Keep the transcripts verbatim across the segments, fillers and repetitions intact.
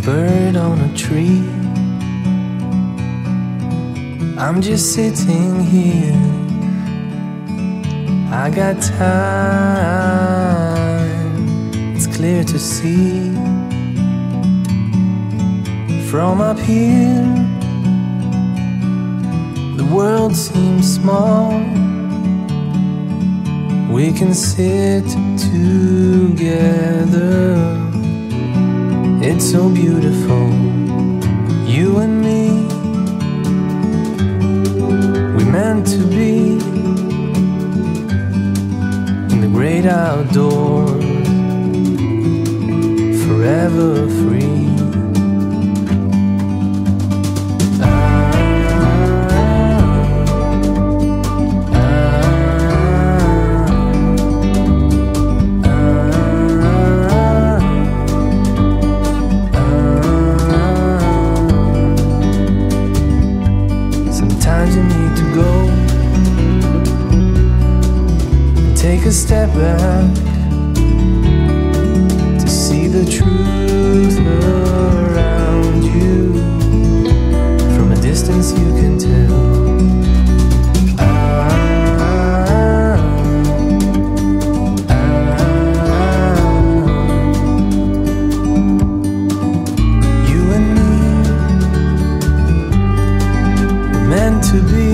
bird on a tree. I'm just sitting here, I got time, it's clear to see. From up here, the world seems small. We can sit together, it's so beautiful, you and me. We meant to be in the great outdoors, forever free. Sometimes you need to go and take a step back to see the truth around you. From a distance you can tell. Ah, ah, you and me, meant to be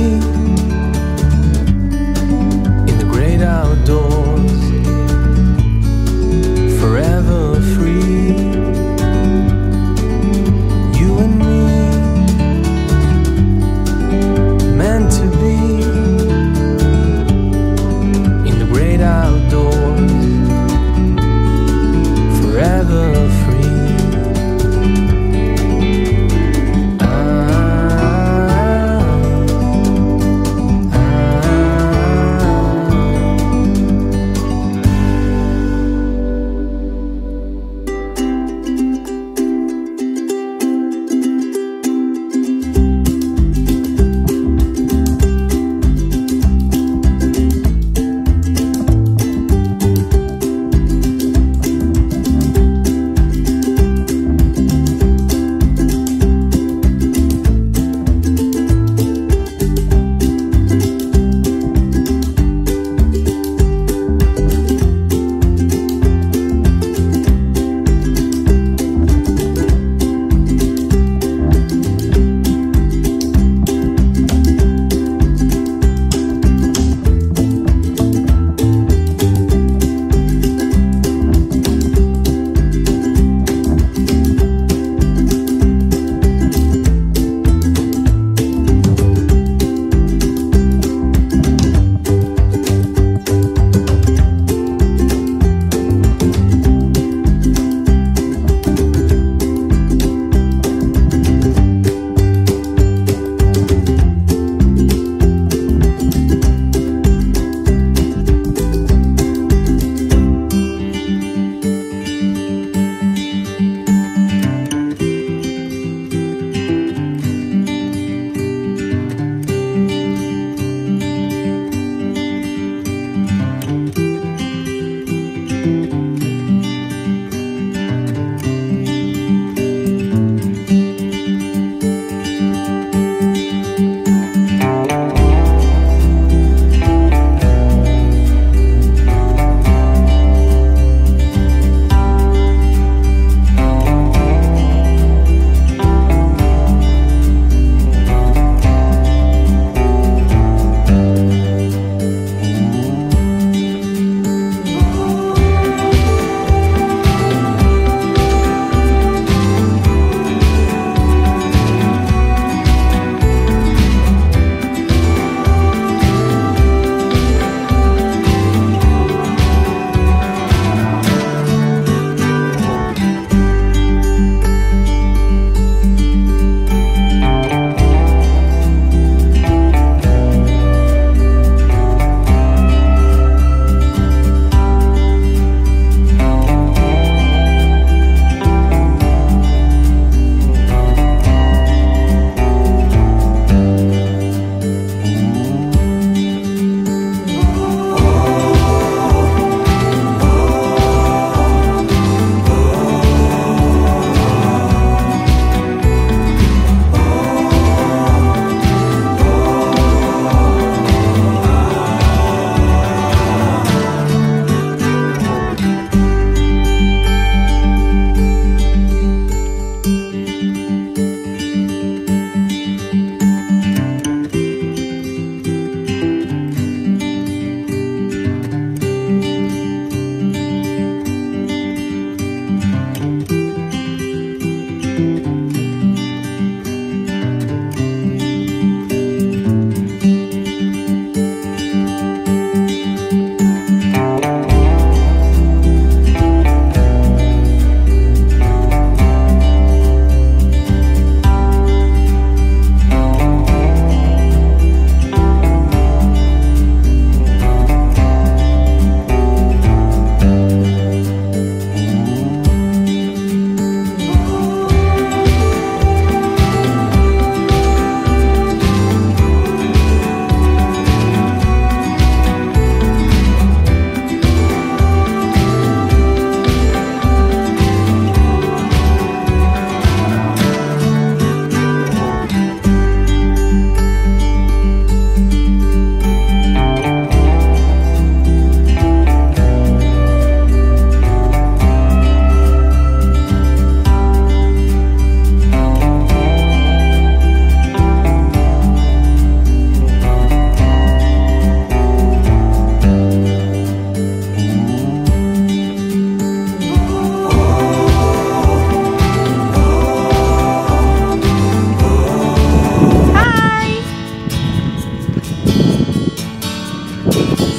in the great outdoors, forever free.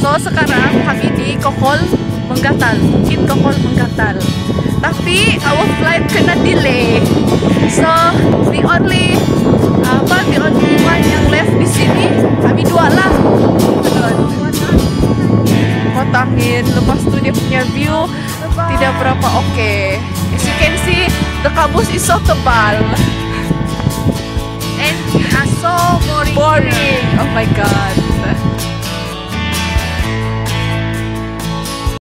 So sekarang kami di Kokol Menggatal, Bukit Kokol Menggatal. Tapi our flight kena delay. So the only apa the only one yang left di sini kami dua lah. Kota angin. Lepas tu dia punya view tidak berapa oke. Okay. As you can see, the kabus is so tebal. And we are so boring. Boring. Oh my god.